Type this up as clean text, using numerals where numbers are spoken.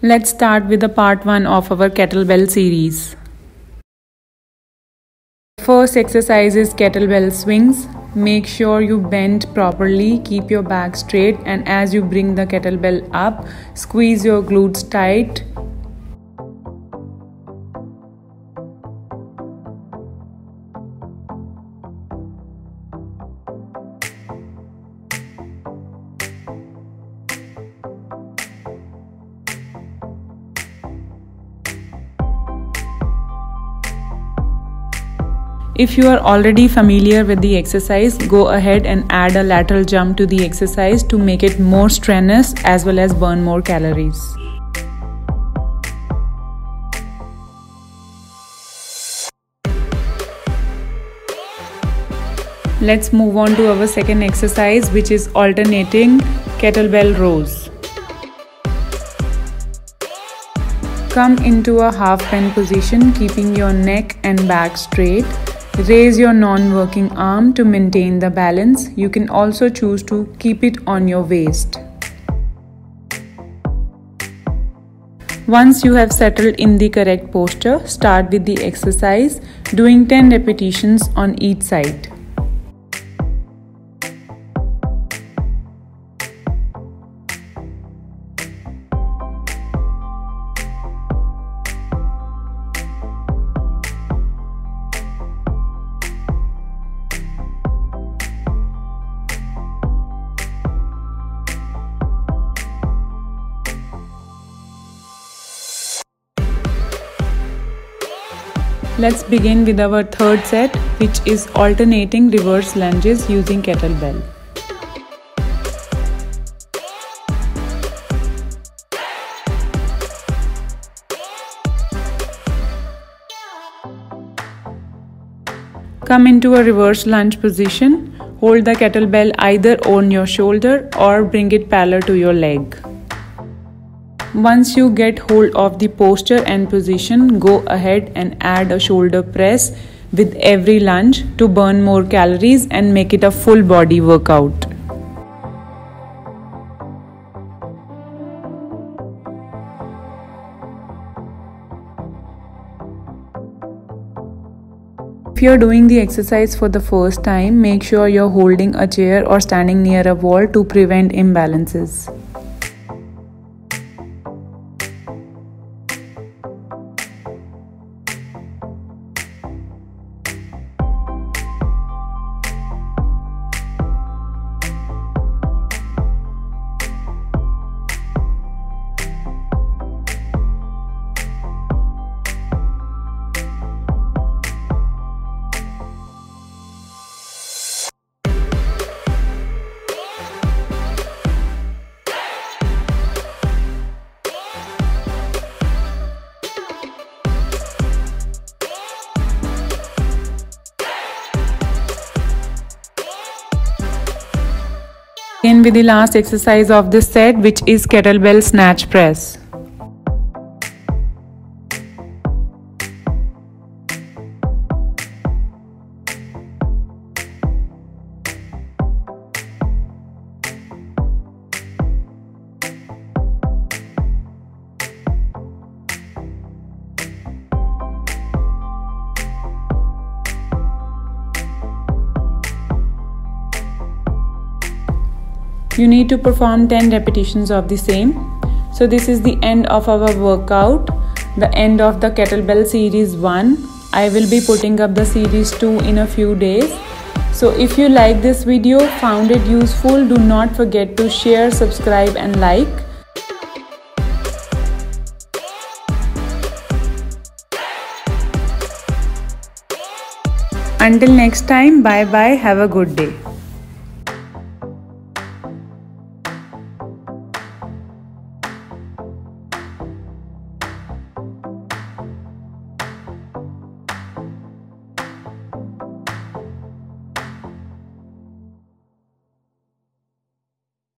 Let's start with the part 1 of our kettlebell series. First exercise is kettlebell swings. Make sure you bend properly, keep your back straight, and as you bring the kettlebell up, squeeze your glutes tight. If you are already familiar with the exercise, go ahead and add a lateral jump to the exercise to make it more strenuous as well as burn more calories. Let's move on to our second exercise, which is alternating kettlebell rows. Come into a half bend position, keeping your neck and back straight. Raise your non-working arm to maintain the balance. You can also choose to keep it on your waist. Once you have settled in the correct posture, start with the exercise, doing 10 repetitions on each side. Let's begin with our third set, which is alternating reverse lunges using kettlebell. Come into a reverse lunge position. Hold the kettlebell either on your shoulder or bring it parallel to your leg. Once you get hold of the posture and position, go ahead and add a shoulder press with every lunge to burn more calories and make it a full body workout. If you are doing the exercise for the first time, make sure you're holding a chair or standing near a wall to prevent imbalances. Begin with the last exercise of this set, which is kettlebell snatch press. You need to perform 10 repetitions of the same. So this is the end of our workout, the end of the kettlebell series 1. I will be putting up the series 2 in a few days. So if you like this video, found it useful, do not forget to share, subscribe and like. Until next time, bye bye, have a good day.